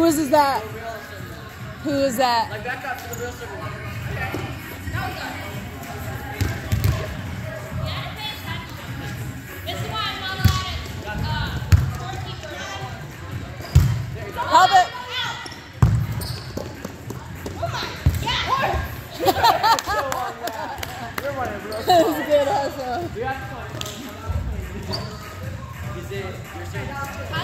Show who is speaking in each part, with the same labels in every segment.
Speaker 1: Whose is that? Who is that?
Speaker 2: Like back up to the real server.
Speaker 1: Help it! That was a good hustle.
Speaker 2: Is it your service?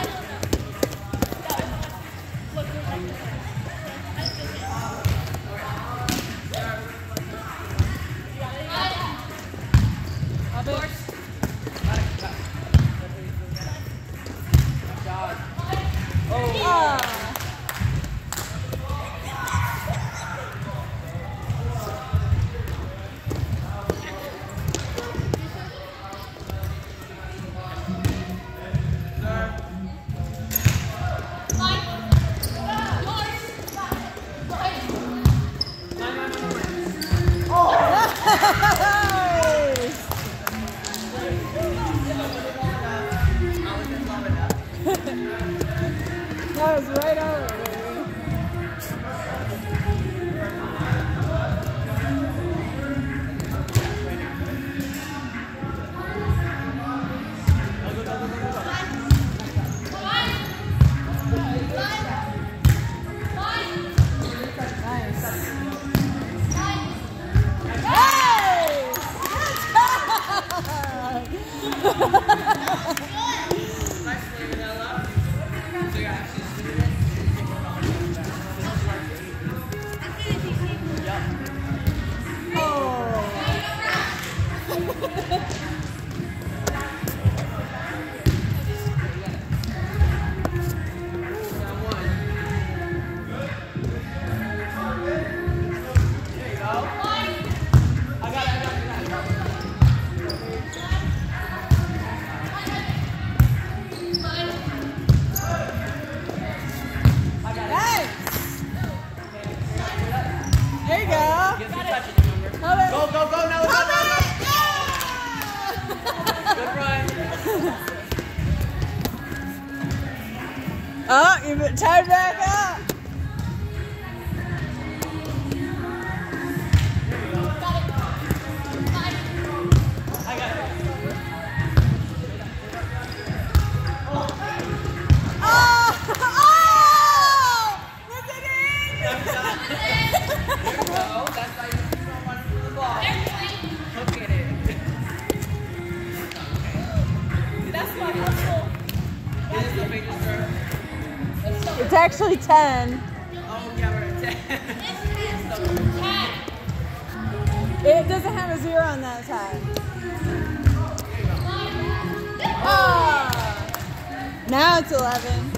Speaker 1: That was right over, baby. Oh, you tied back up. It's actually 10.
Speaker 2: Oh, yeah, we're at 10.
Speaker 1: It doesn't have a 0 on that side. Oh. Now it's 11.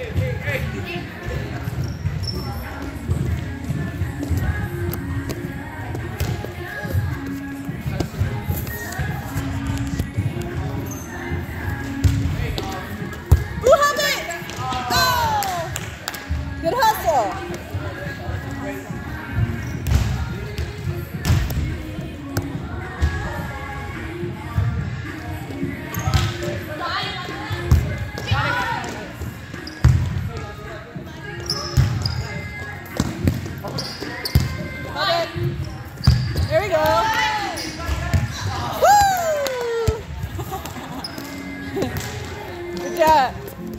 Speaker 1: Good hustle. There we go. Woo! Good job.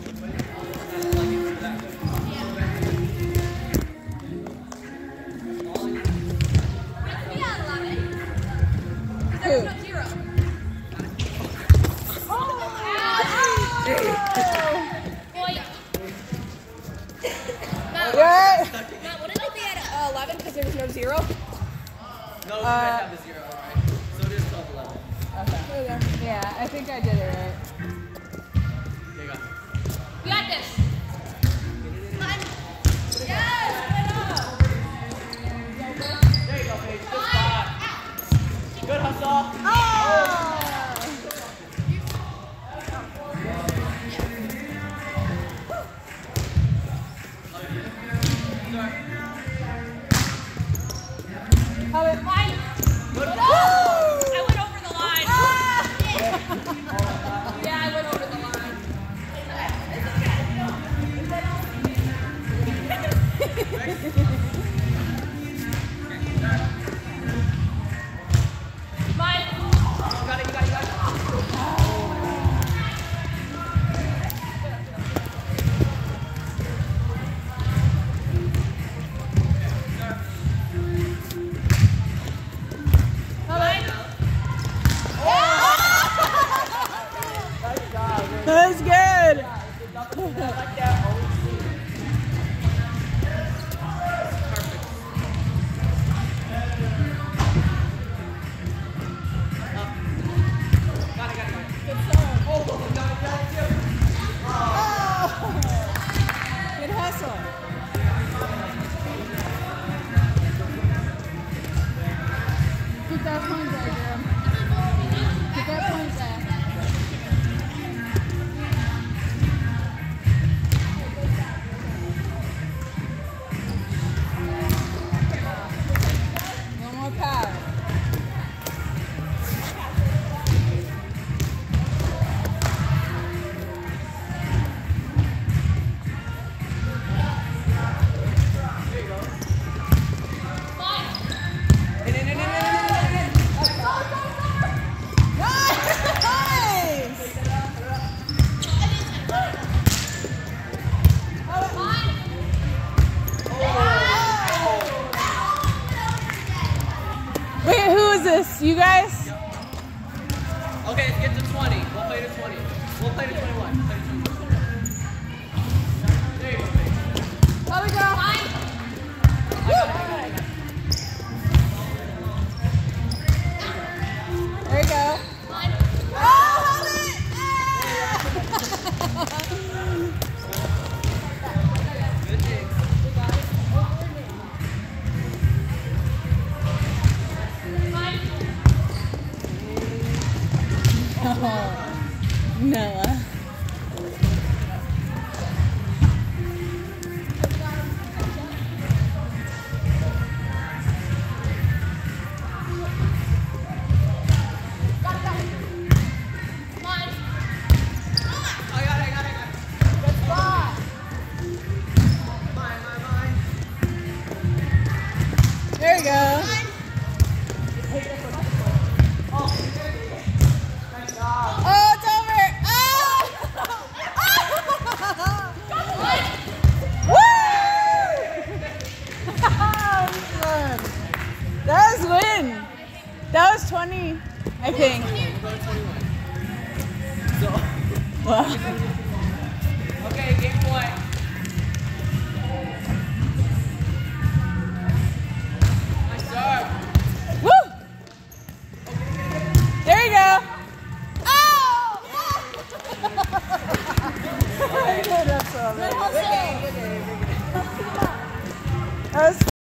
Speaker 3: Matt, wouldn't it be at 11 because there was no 0?
Speaker 2: No, you guys have the 0, right? So it is 12-11.
Speaker 1: Okay. Yeah, I think I did it right.
Speaker 2: There you go.
Speaker 3: You got this. Yes!
Speaker 2: There you go, Paige. Good spot. Good hustle.
Speaker 1: Oh!
Speaker 3: I went over the line. Yeah, I went over the line.
Speaker 1: this you guys?
Speaker 2: Okay, let's get to 20. We'll play to 20. We'll play to 21. Play to 21. There you go, baby.
Speaker 1: There we go. There you go. Oh, hold it!
Speaker 2: Good dig.
Speaker 1: Noah.
Speaker 2: I got it.
Speaker 1: Good spot.
Speaker 2: Mine.
Speaker 1: There you go. Oh, it's over. Oh! Woo! That was win. That was 20, I think.
Speaker 2: We'll go to 21. So.
Speaker 1: Wow.